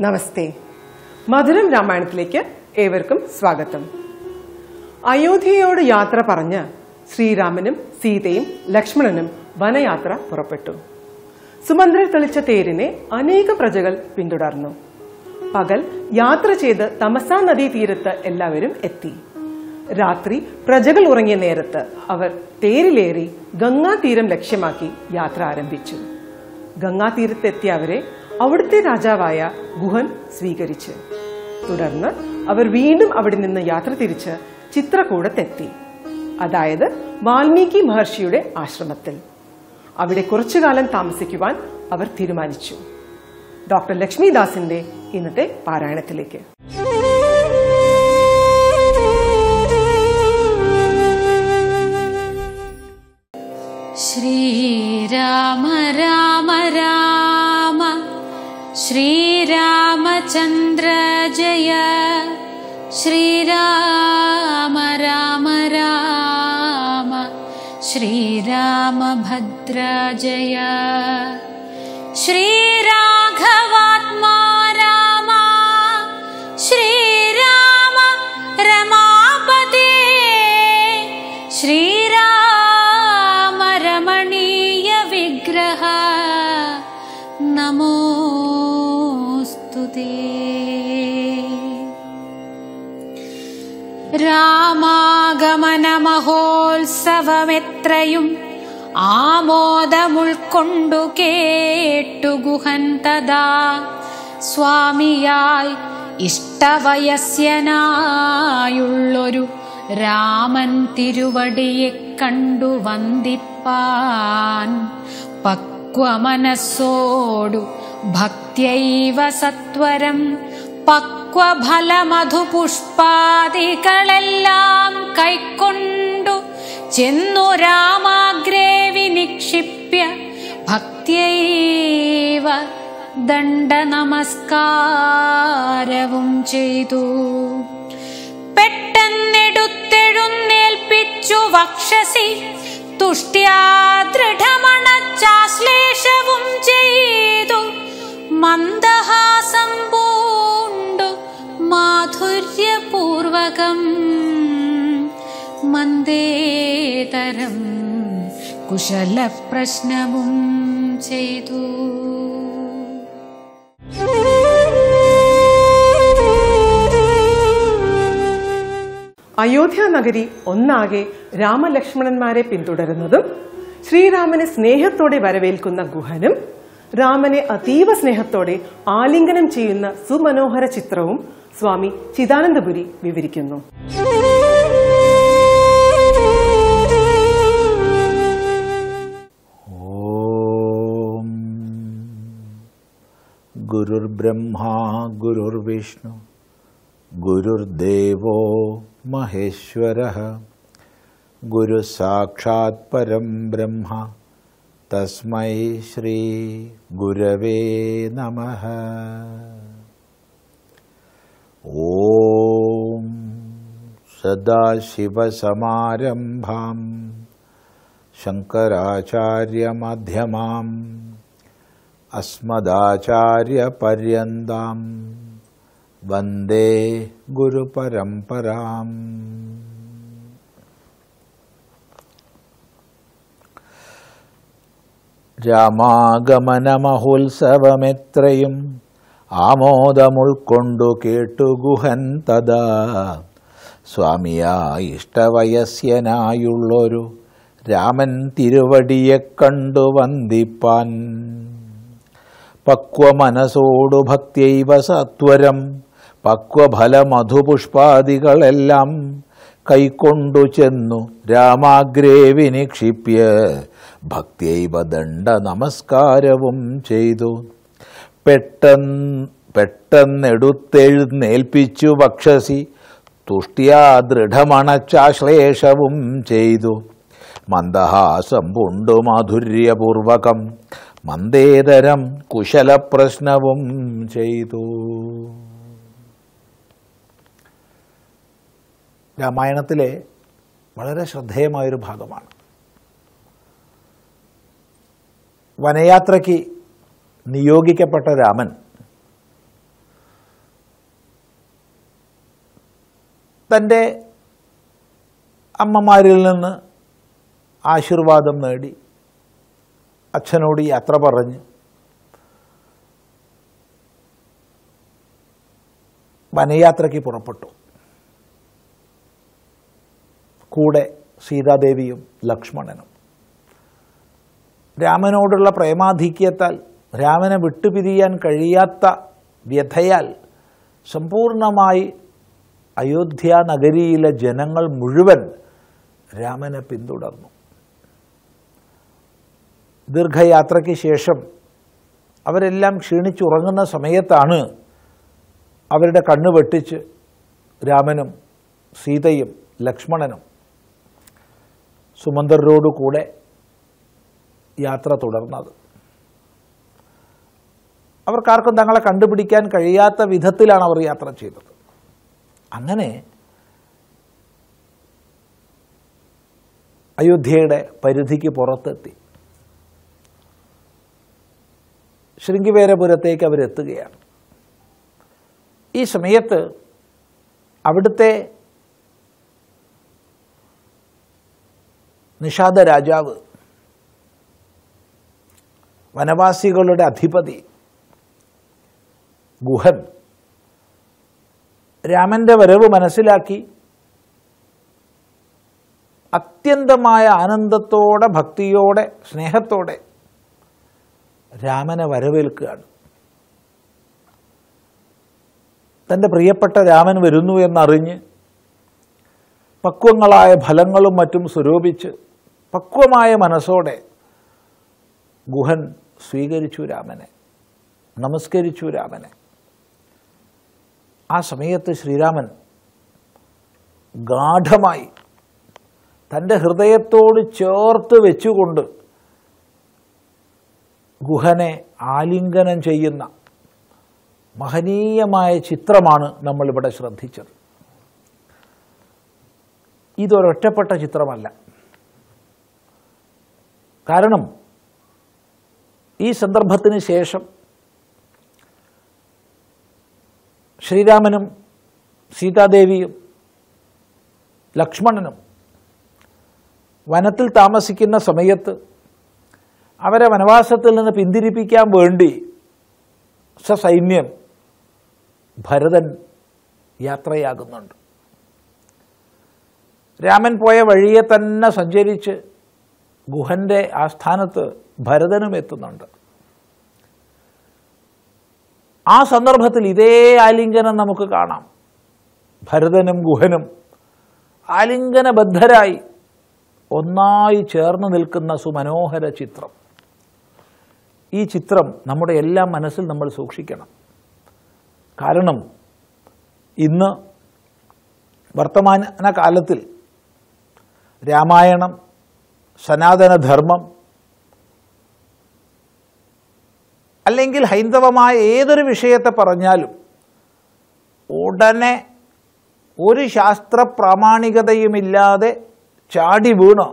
നമസ്തേ. മധുരം രാമായണത്തിലേക്ക് ഏവർക്കും സ്വാഗതം. അയോധ്യയോട് യാത്ര പറഞ്ഞ് ശ്രീരാമനും സീതയും ലക്ഷ്മണനും വനയാത്ര പുറപ്പെട്ടു. സുമന്ത്രർ തെളിച്ച തേരിനെ അനേക പ്രജകൾ പിന്തുടർന്നു. പകൽ യാത്ര ചെയ്ത് തമസാ നദീ തീരത്ത് എല്ലാവരും എത്തി. രാത്രി പ്രജകൾ ഉറങ്ങിയ നേരത്ത് അവർ തേരിലേറി ഗംഗാതീരം ലക്ഷ്യമാക്കി യാത്ര ആരംഭിച്ചു. ഗംഗാതീരത്തെത്തിയ അവരെ അവിടുത്തെ രാജാവായ ഗുഹൻ സ്വീകരിച്ചു. തുടർന്ന് അവർ വീണ്ടും അവിടെ നിന്ന് യാത്ര തിരിച്ച് ചിത്രകൂടത്തെത്തി, അതായത് വാൽമീകി മഹർഷിയുടെ ആശ്രമത്തിൽ. അവിടെ കുറച്ചുകാലം താമസിക്കുവാൻ അവർ തീരുമാനിച്ചു. ഡോക്ടർ ലക്ഷ്മിദാസിന്റെ ഇന്നത്തെ പാരായണത്തിലേക്ക്. ശ്രീരാമ രാമ രാമ ശ്രീരാമചന്ദ്ര ജയ ശ്രീരാമ രാമ രാമ ശ്രീരാമഭദ്ര ജയ ശ്രീരാഘവാത്മാ രാമ ശ്രീരാമ രമാപതേ ശ്രീരാമ രമണീയ വിഗ്രഹ നമോസ്തുതേ. രാമാഗമന മഹോത്സവമെത്രയും ആമോദമുൾക്കൊണ്ടു കേട്ടു ഗുഹൻ തഥാ സ്വാമിയായി ഇഷ്ടവയസ്യനായുള്ളൊരു രാമൻ തിരുവടിയെ കണ്ടു വന്ദിപ്പാൻ പക്വമനസ്സോടു ഭക്ത്യൈവ സത്വരം പക്വഫലമധുപുഷ്പാദികളെല്ലാം കൈക്കൊണ്ടു ചെന്നു രാമാഗ്രേ വിനിക്ഷിപ്യ ഭക്ത്യൈവ ദണ്ഡനമസ്കാരവും ചെയ്തു. പെട്ടെന്നെടുത്തെഴുന്നേൽപ്പിച്ചു വക്ഷസി തുഷ്ട്യാ ദൃഢമണച്ചാശ്ലേഷവും ചെയ്തു. മന്ദഹാസം പൂണ്ടു മാധുര്യപൂർവകം മന്ദേതരം കുശലപ്രശ്നവും ചെയ്തു. അയോധ്യ നഗരി ഒന്നാകെ രാമലക്ഷ്മണന്മാരെ പിന്തുടരുന്നതും ശ്രീരാമനെ സ്നേഹത്തോടെ വരവേൽക്കുന്ന ഗുഹനും രാമനെ അതീവ സ്നേഹത്തോടെ ആലിംഗനം ചെയ്യുന്ന സുമനോഹര ചിത്രവും സ്വാമി ചിദാനന്ദപുരി വിവരിക്കുന്നു. ഓം ഗുരുർബ്രഹ്മാ ഗുരുർവിഷ്ണു ഗുരുർദേവോ മഹേശ്വരഃ ഗുരു സാക്ഷാത് പരം ബ്രഹ്മ തസ്മൈ ശ്രീ ഗുരവേ നമഃ. ഓം സദാശിവസമാരംഭാം ശങ്കരാചാര്യമധ്യമാം അസ്മദാചാര്യപര്യന്താം വന്ദേ ഗുരുപരമ്പരാം. രാമാഗമന മഹോത്സവമെത്രയും ആമോദമുൾക്കൊണ്ടു കേട്ടു ഗുഹൻ തഥാ സ്വാമിയായി ഇഷ്ടവയസ്യനായുള്ളൊരു രാമൻ തിരുവടിയെ കണ്ടു വന്ദിപ്പാൻ പക്വമനസോടു ഭക്ത്യൈവ സത്വരം പക്വഫലമധുപുഷ്പാദികളെല്ലാം കൈക്കൊണ്ടു ചെന്നു രാമാഗ്രേ വിനിക്ഷിപ്യ ഭക്ത്യൈവ ദണ്ഡ നമസ്കാരവും ചെയ്തു. പെട്ടെന്നെടുത്തെഴുന്നേൽപ്പിച്ചു വക്ഷസി തുഷ്ട്യാ ദൃഢമണച്ചാശ്ലേഷവും ചെയ്തു. മന്ദഹാസം പൂണ്ടു മാധുര്യപൂർവകം മന്ദേതരം കുശലപ്രശ്നവും ചെയ്തു. രാമായണത്തിലെ വളരെ ശ്രദ്ധേയമായൊരു ഭാഗമാണ്. വനയാത്രയ്ക്ക് നിയോഗിക്കപ്പെട്ട രാമൻ തൻ്റെ അമ്മമാരിൽ നിന്ന് ആശീർവാദം നേടി അച്ഛനോട് യാത്ര പറഞ്ഞ് വനയാത്രയ്ക്ക് പുറപ്പെട്ടു. കൂടെ സീതാദേവിയും ലക്ഷ്മണനും. രാമനോടുള്ള പ്രേമാധിക്യത്താൽ, രാമനെ വിട്ടുപിരിയാൻ കഴിയാത്ത വ്യഥയാൽ സമ്പൂർണമായി അയോധ്യ നഗരിയിലെ ജനങ്ങൾ മുഴുവൻ രാമനെ പിന്തുടർന്നു. ദീർഘയാത്രയ്ക്ക് ശേഷം അവരെല്ലാം ക്ഷീണിച്ചുറങ്ങുന്ന സമയത്താണ് അവരുടെ കണ്ണ് വെട്ടിച്ച് രാമനും സീതയും ലക്ഷ്മണനും സുമന്ത്രരോടുകൂടെ യാത്ര തുടർന്നത്. അവർക്കാർക്കും തങ്ങളെ കണ്ടുപിടിക്കാൻ കഴിയാത്ത വിധത്തിലാണ് അവർ യാത്ര ചെയ്തത്. അങ്ങനെ അയോധ്യയുടെ പരിധിക്ക് പുറത്തെത്തി. ശൃംഗിവേരപുരത്തേക്ക് അവരെത്തുകയാണ്. ഈ സമയത്ത് അവിടുത്തെ നിഷാദ രാജാവ്, വനവാസികളുടെ അധിപതി ഗുഹൻ, രാമന്റെ വരവ് മനസ്സിലാക്കി അത്യന്തമായ ആനന്ദത്തോടെ, ഭക്തിയോടെ, സ്നേഹത്തോടെ രാമനെ വരവേൽക്കുകയാണ്. തൻ്റെ പ്രിയപ്പെട്ട രാമൻ വരുന്നു എന്നറിഞ്ഞ് പക്വങ്ങളായ ഫലങ്ങളും മറ്റും സ്വരൂപിച്ച് പക്വമായ മനസ്സോടെ ഗുഹൻ സ്വീകരിച്ചു രാമനെ, നമസ്കരിച്ചു രാമനെ. ആ സമയത്ത് ശ്രീരാമൻ ഗാഢമായി തൻ്റെ ഹൃദയത്തോട് ചേർത്ത് വെച്ചുകൊണ്ട് ഗുഹനെ ആലിംഗനം ചെയ്യുന്ന മഹനീയമായ ചിത്രമാണ് നമ്മളിവിടെ ശ്രദ്ധിച്ചത്. ഇതൊരൊറ്റപ്പെട്ട ചിത്രമല്ല. കാരണം ഈ സന്ദർഭത്തിന് ശേഷം ശ്രീരാമനും സീതാദേവിയും ലക്ഷ്മണനും വനത്തിൽ താമസിക്കുന്ന സമയത്ത് അവരെ വനവാസത്തിൽ നിന്ന് പിന്തിരിപ്പിക്കാൻ വേണ്ടി സസൈന്യം ഭരതൻ യാത്രയാകുന്നുണ്ട്. രാമൻ പോയ വഴിയെ തന്നെ സഞ്ചരിച്ച് ഗുഹന്റെ ആസ്ഥാനത്ത് ഭരതനും എത്തുന്നുണ്ട്. ആ സന്ദർഭത്തിൽ ഇതേ ആലിംഗനം നമുക്ക് കാണാം. ഭരതനും ഗുഹനും ആലിംഗനബദ്ധരായി ഒന്നായി ചേർന്ന് നിൽക്കുന്ന സുമനോഹര ചിത്രം. ഈ ചിത്രം നമ്മുടെ എല്ലാം മനസ്സിൽ നമ്മൾ സൂക്ഷിക്കണം. കാരണം ഇന്ന് വർത്തമാന കാലത്തിൽ രാമായണം, സനാതനധർമ്മം അല്ലെങ്കിൽ ഹൈന്ദവമായ ഏതൊരു വിഷയത്തെ പറഞ്ഞാലും ഉടനെ ഒരു ശാസ്ത്ര പ്രാമാണികതയുമില്ലാതെ ചാടി വീണോ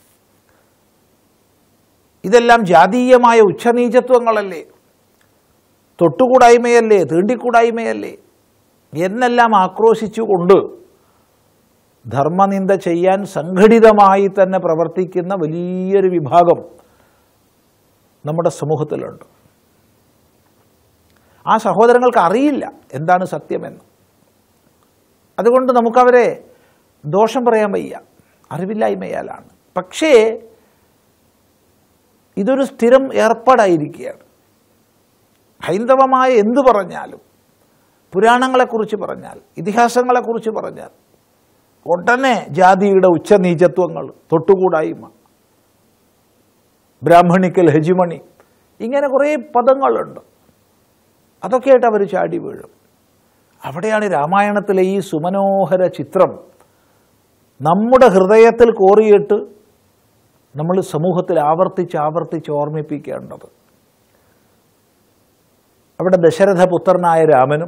ഇതെല്ലാം ജാതീയമായ ഉച്ചനീചത്വങ്ങളല്ലേ, തൊട്ടുകൂടായ്മയല്ലേ, തീണ്ടിക്കൂടായ്മയല്ലേ എന്നെല്ലാം ആക്രോശിച്ചുകൊണ്ട് ധർമ്മനിന്ദ ചെയ്യാൻ സംഘടിതമായി തന്നെ പ്രവർത്തിക്കുന്ന വലിയൊരു വിഭാഗം നമ്മുടെ സമൂഹത്തിലുണ്ട്. ആ സഹോദരങ്ങൾക്ക് അറിയില്ല എന്താണ് സത്യമെന്ന്. അതുകൊണ്ട് നമുക്കവരെ ദോഷം പറയാൻ വയ്യ, അറിവില്ലായ്മയാലാണ്. പക്ഷേ ഇതൊരു സ്ഥിരം ഏർപ്പാടായിരിക്കുകയാണ്. ഹൈന്ദവമായ എന്തു പറഞ്ഞാലും, പുരാണങ്ങളെക്കുറിച്ച് പറഞ്ഞാൽ, ഇതിഹാസങ്ങളെക്കുറിച്ച് പറഞ്ഞാൽ ഉടനെ ജാതിയുടെ ഉച്ചനീചത്വങ്ങൾ, തൊട്ടുകൂടായ്മ, ബ്രാഹ്മണിക്കൽ ഹെജിമണി, ഇങ്ങനെ കുറേ പദങ്ങളുണ്ട്. അതൊക്കെയായിട്ട് അവർ ചാടി വീഴും. അവിടെയാണ് രാമായണത്തിലെ ഈ സുമനോഹര ചിത്രം നമ്മുടെ ഹൃദയത്തിൽ കോറിയിട്ട് നമ്മൾ സമൂഹത്തിൽ ആവർത്തിച്ച് ഓർമ്മിപ്പിക്കേണ്ടത്. അവിടെ ദശരഥപുത്രനായ രാമനും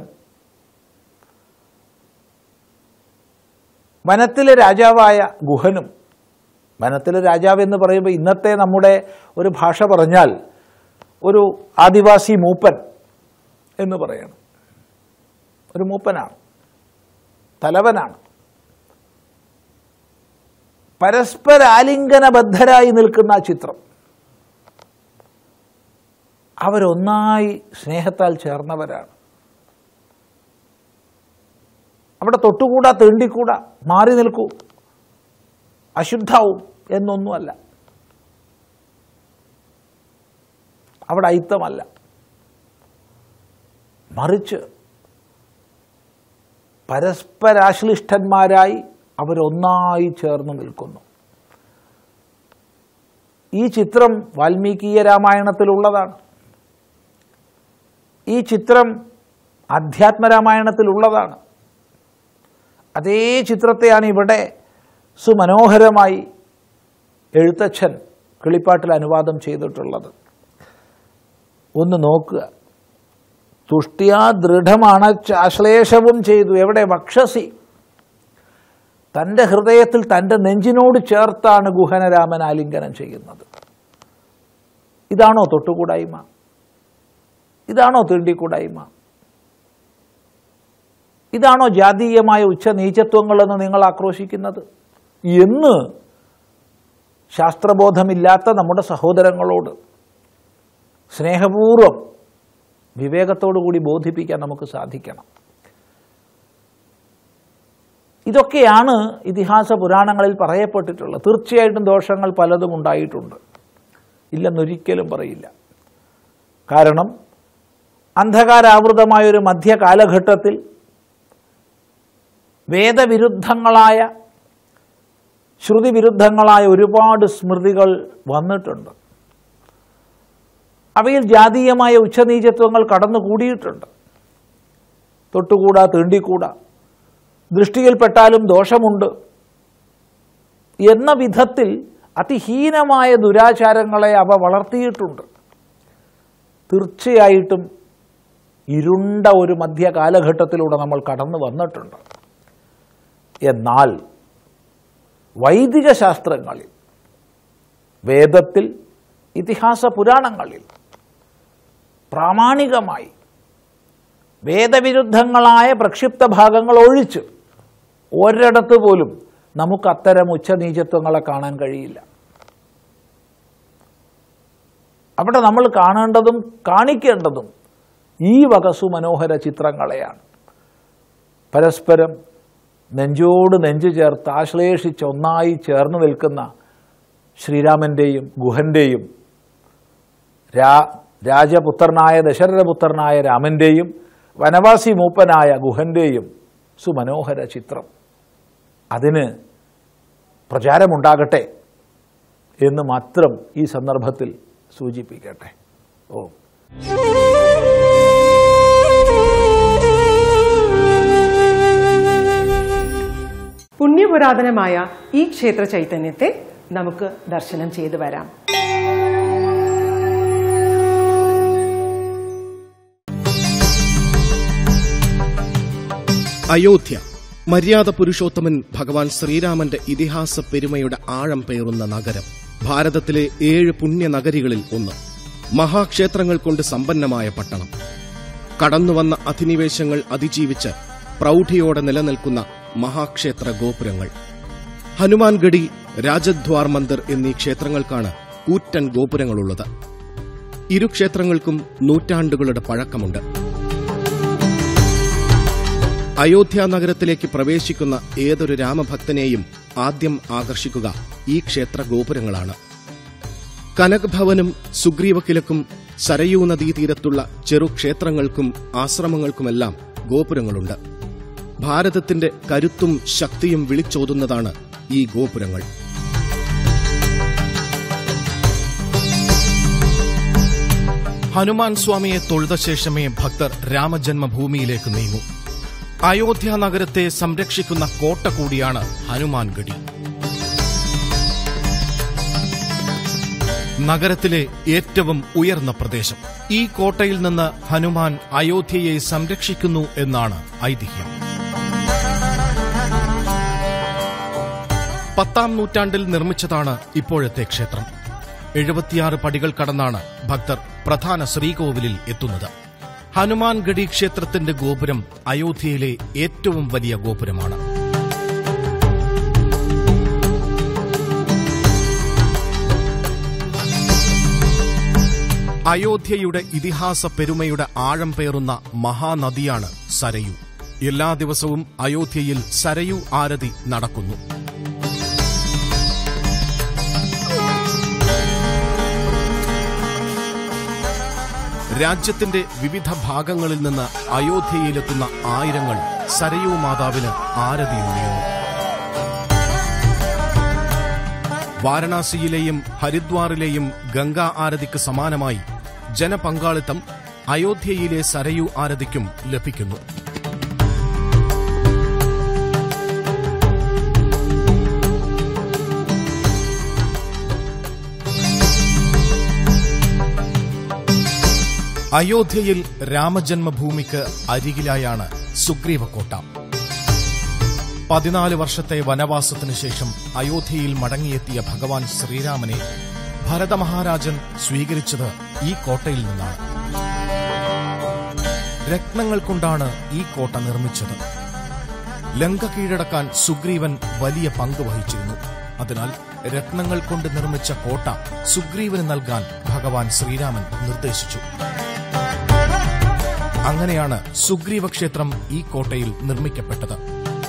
വനത്തിലെ രാജാവായ ഗുഹനും, വനത്തിലെ രാജാവ് എന്ന് പറയുമ്പോൾ ഇന്നത്തെ നമ്മുടെ ഒരു ഭാഷ പറഞ്ഞാൽ ഒരു ആദിവാസി മൂപ്പൻ എന്ന് പറയണം. ഒരു മൂപ്പനാണ്, തലവനാണ്. പരസ്പരാലിംഗനബദ്ധരായി നിൽക്കുന്ന ആ ചിത്രം. അവരൊന്നായി സ്നേഹത്താൽ ചേർന്നവരാണ്. അവിടെ തൊട്ടുകൂടാ, തീണ്ടിക്കൂടാ, മാറി നിൽക്കൂ, അശുദ്ധാവും എന്നൊന്നുമല്ല. അവിടെ ഐത്തമല്ല, മറിച്ച് പരസ്പരാശ്ലിഷ്ടന്മാരായി അവരൊന്നായി ചേർന്ന് നിൽക്കുന്നു. ഈ ചിത്രം വാൽമീകീയ രാമായണത്തിലുള്ളതാണ്. ഈ ചിത്രം അധ്യാത്മരാമായണത്തിലുള്ളതാണ്. അതേ ചിത്രത്തെയാണ് ഇവിടെ സുമനോഹരമായി എഴുത്തച്ഛൻ കിളിപ്പാട്ടിൽ അനുവാദം ചെയ്തിട്ടുള്ളത്. ഒന്ന് നോക്കുക. തുഷ്ട്യാ ദൃഢമണച്ചാശ്ലേഷവും ചെയ്തു. എവിടെ? വക്ഷസി. തൻ്റെ ഹൃദയത്തിൽ തൻ്റെ നെഞ്ചിനോട് ചേർത്താണ് ഗുഹനരാമൻ ആലിംഗനം ചെയ്യുന്നത്. ഇതാണോ തൊട്ടുകൂടായ്മ? ഇതാണോ തീണ്ടിക്കൂടായ്മ? ഇതാണോ ജാതീയമായ ഉച്ചനീചത്വങ്ങളെന്ന് നിങ്ങൾ ആക്രോശിക്കുന്നത്? എന്ന് ശാസ്ത്രബോധമില്ലാത്ത നമ്മുടെ സഹോദരങ്ങളോട് സ്നേഹപൂർവ്വം വിവേകത്തോടു കൂടി ബോധിപ്പിക്കാൻ നമുക്ക് സാധിക്കണം. ഇതൊക്കെയാണ് ഇതിഹാസ പുരാണങ്ങളിൽ പറയപ്പെട്ടിട്ടുള്ളത്. തീർച്ചയായിട്ടും ദോഷങ്ങൾ പലതും ഉണ്ടായിട്ടുണ്ട്, ഇല്ലെന്നൊരിക്കലും പറയില്ല. കാരണം അന്ധകാരാവൃതമായൊരു മധ്യകാലഘട്ടത്തിൽ വേദവിരുദ്ധങ്ങളായ, ശ്രുതിവിരുദ്ധങ്ങളായ ഒരുപാട് സ്മൃതികൾ വന്നിട്ടുണ്ട്. അവയിൽ ജാതീയമായ ഉച്ചനീചത്വങ്ങൾ കടന്നുകൂടിയിട്ടുണ്ട്. തൊട്ടുകൂടാ, തീണ്ടിക്കൂടാ, ദൃഷ്ടിയിൽപ്പെട്ടാലും ദോഷമുണ്ട് എന്ന വിധത്തിൽ അതിഹീനമായ ദുരാചാരങ്ങളെ അവ വളർത്തിയിട്ടുണ്ട്. തീർച്ചയായിട്ടും ഇരുണ്ട ഒരു മധ്യകാലഘട്ടത്തിലൂടെ നമ്മൾ കടന്നു വന്നിട്ടുണ്ട്. എന്നാൽ വൈദിക ശാസ്ത്രങ്ങളിൽ, വേദത്തിൽ, ഇതിഹാസ പുരാണങ്ങളിൽ പ്രാമാണികമായി വേദവിരുദ്ധങ്ങളായ പ്രക്ഷിപ്ത ഭാഗങ്ങൾ ഒഴിച്ച് ഒരിടത്ത് പോലും നമുക്ക് അത്തരം ഉച്ചനീചത്വങ്ങളെ കാണാൻ കഴിയില്ല. അവിടെ നമ്മൾ കാണേണ്ടതും കാണിക്കേണ്ടതും ഈ വക സുമനോഹര ചിത്രങ്ങളെയാണ്. പരസ്പരം നെഞ്ചോട് നെഞ്ചു ചേർത്ത് ആശ്ലേഷിച്ച് ഒന്നായി ചേർന്ന് നിൽക്കുന്ന ശ്രീരാമൻ്റെയും ഗുഹൻ്റെയും, രാജപുത്രനായ ദശരഥപുത്രനായ രാമൻ്റെയും വനവാസി മൂപ്പനായ ഗുഹൻ്റെയും സുമനോഹര ചിത്രം. അതിന് പ്രചാരമുണ്ടാകട്ടെ എന്ന് മാത്രം ഈ സന്ദർഭത്തിൽ സൂചിപ്പിക്കട്ടെ. ഓ പുണ്യപുരാതനമായ ഈ ക്ഷേത്ര ചൈതന്യത്തെ നമുക്ക് ദർശനം ചെയ്തു വരാം. അയോധ്യ, മര്യാദ പുരുഷോത്തമൻ ഭഗവാൻ ശ്രീരാമന്റെ ഇതിഹാസ പെരുമയുടെ ആഴം പേറുന്ന നഗരം. ഭാരതത്തിലെ 7 പുണ്യനഗരികളിൽ ഒന്ന്. മഹാക്ഷേത്രങ്ങൾ കൊണ്ട് സമ്പന്നമായ പട്ടണം. കടന്നുവന്ന അധിനിവേശങ്ങൾ അതിജീവിച്ച് പ്രൗഢിയോടെ നിലനിൽക്കുന്ന മഹാക്ഷേത്ര ഗോപുരങ്ങൾ. ഹനുമാൻഗഡി, രാജദ്വാർ മന്ദിർ എന്നീ ക്ഷേത്രങ്ങൾക്കാണ് കൂറ്റൻ ഗോപുരങ്ങളുള്ളത്. ഇരു ക്ഷേത്രങ്ങൾക്കും നൂറ്റാണ്ടുകളുടെ പഴക്കമുണ്ട്. അയോധ്യ നഗരത്തിലേക്ക് പ്രവേശിക്കുന്ന ഏതൊരു രാമഭക്തനെയും ആദ്യം ആകർഷിക്കുക ഈ ക്ഷേത്ര ഗോപുരങ്ങളാണ്. കനക് ഭവനും സുഗ്രീവക്കിലക്കും സരയൂ നദീതീരത്തുള്ള ചെറുക്ഷേത്രങ്ങൾക്കും ആശ്രമങ്ങൾക്കുമെല്ലാം ഗോപുരങ്ങളുണ്ട്. ഭാരതത്തിന്റെ കരുത്തും ശക്തിയും വിളിച്ചോതുന്നതാണ് ഈ ഗോപുരങ്ങൾ. ഹനുമാൻ സ്വാമിയെ തൊഴുത ശേഷമേ ഭക്തർ രാമജന്മഭൂമിയിലേക്ക് നീങ്ങൂ. അയോധ്യ നഗരത്തെ സംരക്ഷിക്കുന്ന കോട്ട കൂടിയാണ് ഹനുമാൻഗഡി. നഗരത്തിലെ ഏറ്റവും ഉയർന്ന പ്രദേശം. ഈ കോട്ടയിൽ നിന്ന് ഹനുമാൻ അയോധ്യയെ സംരക്ഷിക്കുന്നു എന്നാണ് ഐതിഹ്യം. 10ാം നൂറ്റാണ്ടിൽ നിർമ്മിച്ചതാണ് ഇപ്പോഴത്തെ ക്ഷേത്രം. 76 പടികൾ കടന്നാണ് ഭക്തർ പ്രധാന ശ്രീകോവിലിൽ എത്തുന്നത്. ഹനുമാൻഗഡി ക്ഷേത്രത്തിന്റെ ഗോപുരം അയോധ്യയിലെ ഏറ്റവും വലിയ ഗോപുരമാണ്. അയോധ്യയുടെ ഇതിഹാസ പെരുമയുടെ ആഴം പേറുന്ന മഹാനദിയാണ് സരയൂ. എല്ലാ ദിവസവും അയോധ്യയിൽ സരയൂ ആരതി നടക്കുന്നു. രാജ്യത്തിന്റെ വിവിധ ഭാഗങ്ങളിൽ നിന്ന് അയോധ്യയിലെത്തുന്ന ആയിരങ്ങൾ സരയൂ മാതാവിന് ആരതിയുണരുന്നു. വാരണാസിയിലെയും ഹരിദ്വാറിലെയും ഗംഗാ ആരതിക്ക് സമാനമായി ജനപങ്കാളിത്തം അയോധ്യയിലെ സരയൂ ആരതിക്കും ലഭിക്കുന്നു. അയോധ്യയിൽ രാമജന്മഭൂമിക്ക് അരികിലായാണ് സുഗ്രീവക്കോട്ട. 14 വർഷത്തെ വനവാസത്തിനു ശേഷം അയോധ്യയിൽ മടങ്ങിയെത്തിയ ഭഗവാൻ ശ്രീരാമനെ ഭരതമഹാരാജൻ സ്വീകരിച്ചത് ഈ കോട്ടയിൽ നിന്നാണ്. രത്നങ്ങൾ കൊണ്ടാണ് ഈ കോട്ട നിർമ്മിച്ചത്. ലങ്ക കീഴടക്കാൻ സുഗ്രീവൻ വലിയ പങ്ക് വഹിച്ചിരുന്നു. അതിനാൽ രത്നങ്ങൾ കൊണ്ട് നിർമ്മിച്ച കോട്ട സുഗ്രീവന് നൽകാൻ ഭഗവാൻ ശ്രീരാമൻ നിർദ്ദേശിച്ചു. അങ്ങനെയാണ് സുഗ്രീവക്ഷേത്രം ഈ കോട്ടയിൽ നിർമ്മിക്കപ്പെട്ടത്.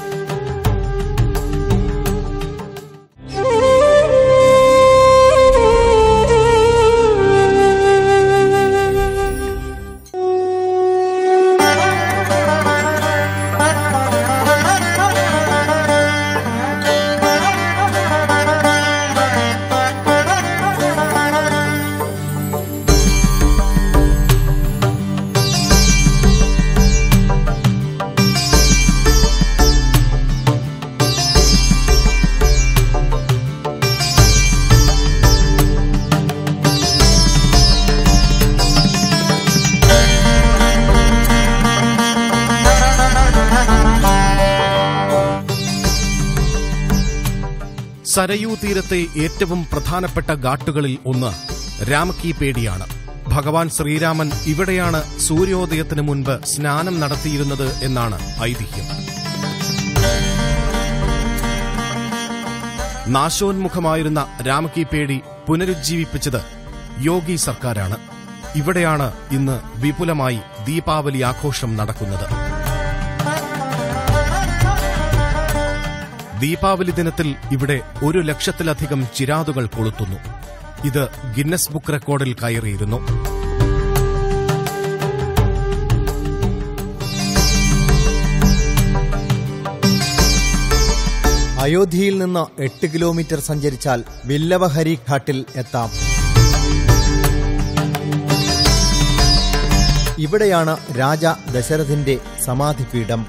സരയൂ തീരത്തെ ഏറ്റവും പ്രധാനപ്പെട്ട ഘാട്ടുകളിൽ ഒന്ന് രാമകീ പേടിയാണ്. ഭഗവാൻ ശ്രീരാമൻ ഇവിടെയാണ് സൂര്യോദയത്തിനു മുൻപ് സ്നാനം നടത്തിയിരുന്നത് എന്നാണ് ഐതിഹ്യം. നാശോന്മുഖമായിരുന്ന രാമകീ പേടി പുനരുജ്ജീവിപ്പിച്ചത് യോഗി സർക്കാരാണ്. ഇവിടെയാണ് ഇന്ന് വിപുലമായി ദീപാവലി ആഘോഷം നടക്കുന്നത്. ദീപാവലി ദിനത്തിൽ ഇവിടെ 1 ലക്ഷത്തിലധികം ചിരാതുകൾ കൊളുത്തുന്നു. ഇത് ഗിന്നസ് ബുക്ക് റെക്കോർഡിൽ കയറിയിരുന്നു. അയോധ്യയിൽ നിന്ന് 8 കിലോമീറ്റർ സഞ്ചരിച്ചാൽ വില്ലവഹരി ഘാട്ടിൽ എത്താം. ഇവിടെയാണ് രാജ ദശരഥന്റെ സമാധിപീഠം.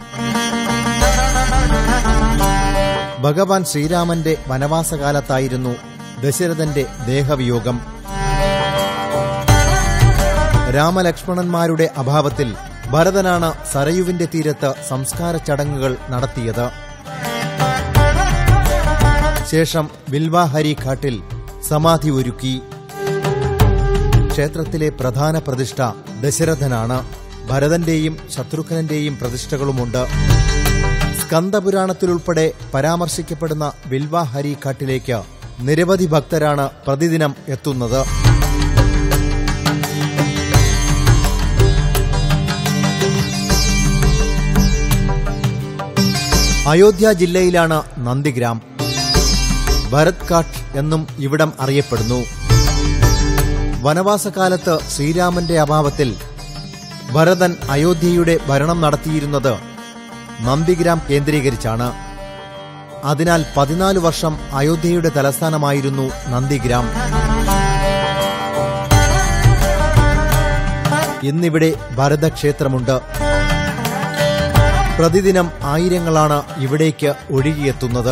ഭഗവാൻ ശ്രീരാമന്റെ വനവാസകാലത്തായിരുന്നു ദശരഥന്റെ ദേഹവിയോഗം. രാമലക്ഷ്മണന്മാരുടെ അഭാവത്തിൽ ഭരതനാണ് സരയുവിന്റെ തീരത്ത് സംസ്കാര ചടങ്ങുകൾ നടത്തിയത്. ശേഷം വിൽവാഹരി ഘാട്ടിൽ സമാധി ഒരുക്കി. ക്ഷേത്രത്തിലെ പ്രധാന പ്രതിഷ്ഠ ദശരഥനാണ്. ഭരതന്റെയും ശത്രുഘ്നന്റെയും പ്രതിഷ്ഠകളുമുണ്ട്. സ്കന്ദപുരാണത്തിലുൾപ്പെടെ പരാമർശിക്കപ്പെടുന്ന വിൽവാഹരി ഘാട്ടിലേക്ക് നിരവധി ഭക്തരാണ് പ്രതിദിനം എത്തുന്നത്. അയോധ്യ ജില്ലയിലാണ് നന്ദിഗ്രാം. ഭരത് ഘാട്ട് എന്നും ഇവിടം അറിയപ്പെടുന്നു. വനവാസകാലത്ത് ശ്രീരാമന്റെ അഭാവത്തിൽ ഭരതൻ അയോധ്യയുടെ ഭരണം നടത്തിയിരുന്നത് നന്ദിഗ്രാം കേന്ദ്രീകരിച്ചാണ്. അതിനാൽ 14 വർഷം അയോധ്യയുടെ തലസ്ഥാനമായിരുന്നു നന്ദിഗ്രാം. ഇന്നിവിടെ ഭരതക്ഷേത്രമുണ്ട്. പ്രതിദിനം ആയിരങ്ങളാണ് ഇവിടേക്ക് ഒഴുകിയെത്തുന്നത്.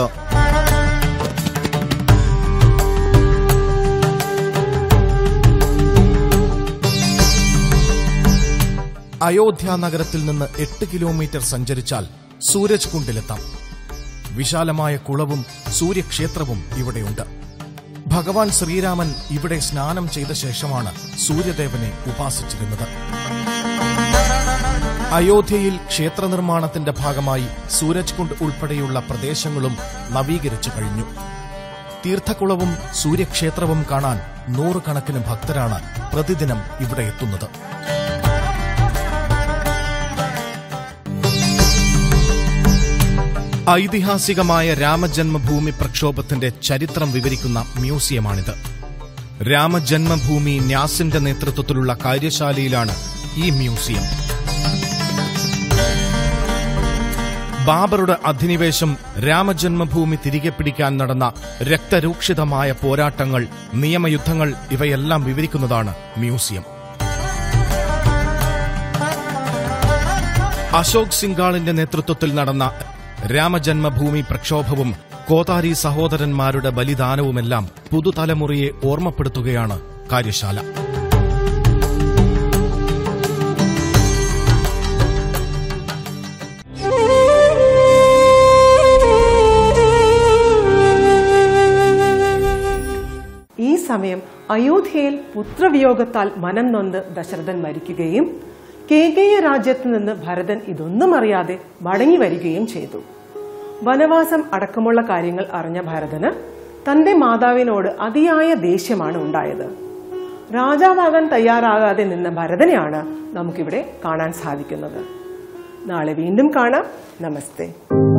അയോധ്യ നഗരത്തിൽ നിന്ന് 8 കിലോമീറ്റർ സഞ്ചരിച്ചാൽ സൂരജ് കുണ്ടിലെത്താം. വിശാലമായ കുളവും സൂര്യക്ഷേത്രവും ഇവിടെയുണ്ട്. ഭഗവാൻ ശ്രീരാമൻ ഇവിടെ സ്നാനം ചെയ്ത ശേഷമാണ് സൂര്യദേവനെ ഉപാസിച്ചിരുന്നത്. അയോധ്യയിൽ ക്ഷേത്രനിർമ്മാണത്തിന്റെ ഭാഗമായി സൂരജ് കുണ്ട് ഉൾപ്പെടെയുള്ള പ്രദേശങ്ങളും നവീകരിച്ചു കഴിഞ്ഞു. തീർത്ഥക്കുളവും സൂര്യക്ഷേത്രവും കാണാൻ നൂറുകണക്കിന് ഭക്തരാണ് പ്രതിദിനം ഇവിടെ എത്തുന്നത്. ഐതിഹാസികമായ രാമജന്മഭൂമി പ്രക്ഷോഭത്തിന്റെ ചരിത്രം വിവരിക്കുന്ന മ്യൂസിയമാണിത്. രാമജന്മഭൂമി ന്യാസിന്റെ നേതൃത്വത്തിലുള്ള കാര്യശാലയിലാണ് ഈ മ്യൂസിയം. ബാബറുടെ അധിനിവേശം, രാമജന്മഭൂമി തിരികെ പിടിക്കാൻ നടന്ന രക്തരൂക്ഷിതമായ പോരാട്ടങ്ങൾ, നിയമയുദ്ധങ്ങൾ ഇവയെല്ലാം വിവരിക്കുന്നതാണ് മ്യൂസിയം. അശോക് സിംഗാളിന്റെ നേതൃത്വത്തിൽ നടന്ന രാമജന്മഭൂമി പ്രക്ഷോഭവും കോതാരി സഹോദരന്മാരുടെ ബലിദാനവുമെല്ലാം പുതുതലമുറയെ ഓർമ്മപ്പെടുത്തുകയാണ് കാര്യശാല. ഈ സമയം അയോധ്യയിൽ പുത്രവിയോഗത്താൽ മനം നൊന്ത് ദശരഥൻ മരിക്കുകയും കേകയ രാജ്യത്ത് നിന്ന് ഭരതൻ ഇതൊന്നും അറിയാതെ മടങ്ങി വരികയും ചെയ്തു. വനവാസം അടക്കമുള്ള കാര്യങ്ങൾ അറിഞ്ഞ ഭരതന് തന്റെ മാതാവിനോട് അതിയായ ദേഷ്യമാണ് ഉണ്ടായത്. രാജാവാകാൻ തയ്യാറാകാതെ നിന്ന ഭരതനെയാണ് നമുക്കിവിടെ കാണാൻ സാധിക്കുന്നത്. നാളെ വീണ്ടും കാണാം. നമസ്തേ.